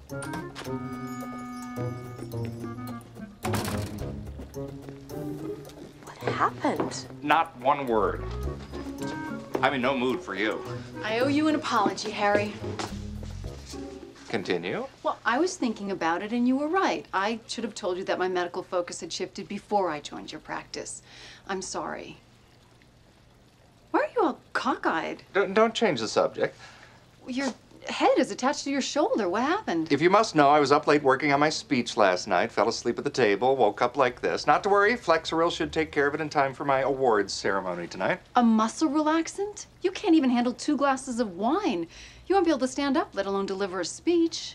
What happened? Not one word. I'm in no mood for you. I owe you an apology, Harry. Continue. Well, I was thinking about it, and you were right. I should have told you that my medical focus had shifted before I joined your practice. I'm sorry. Why are you all cockeyed? Don't change the subject. Your head is attached to your shoulder. What happened? If you must know, I was up late working on my speech last night, fell asleep at the table, woke up like this. Not to worry, Flexeril should take care of it in time for my awards ceremony tonight. A muscle relaxant? You can't even handle 2 glasses of wine. You won't be able to stand up, let alone deliver a speech.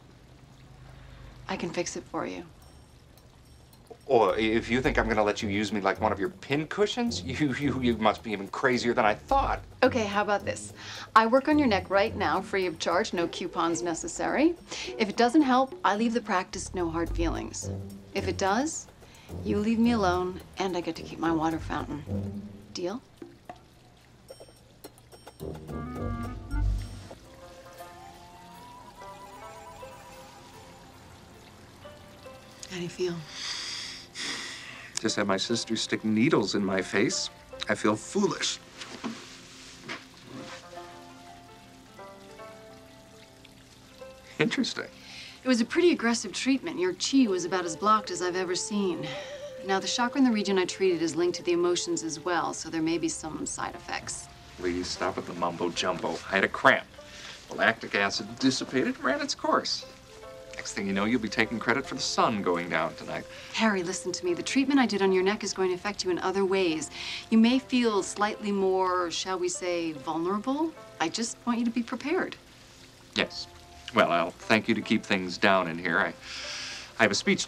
I can fix it for you. Or if you think I'm gonna let you use me like one of your pin cushions, you must be even crazier than I thought. Okay, how about this? I work on your neck right now, free of charge, no coupons necessary. If it doesn't help, I leave the practice, no hard feelings. If it does, you leave me alone, and I get to keep my water fountain. Deal? How do you feel? Just had my sister stick needles in my face. I feel foolish. Interesting. It was a pretty aggressive treatment. Your chi was about as blocked as I've ever seen. Now, the chakra in the region I treated is linked to the emotions as well, so there may be some side effects. Please stop with the mumbo jumbo. I had a cramp. The lactic acid dissipated, ran its course. Next thing you know, you'll be taking credit for the sun going down tonight. Harry, listen to me. The treatment I did on your neck is going to affect you in other ways. You may feel slightly more, shall we say, vulnerable. I just want you to be prepared. Yes. Well, I'll thank you to keep things down in here. I have a speech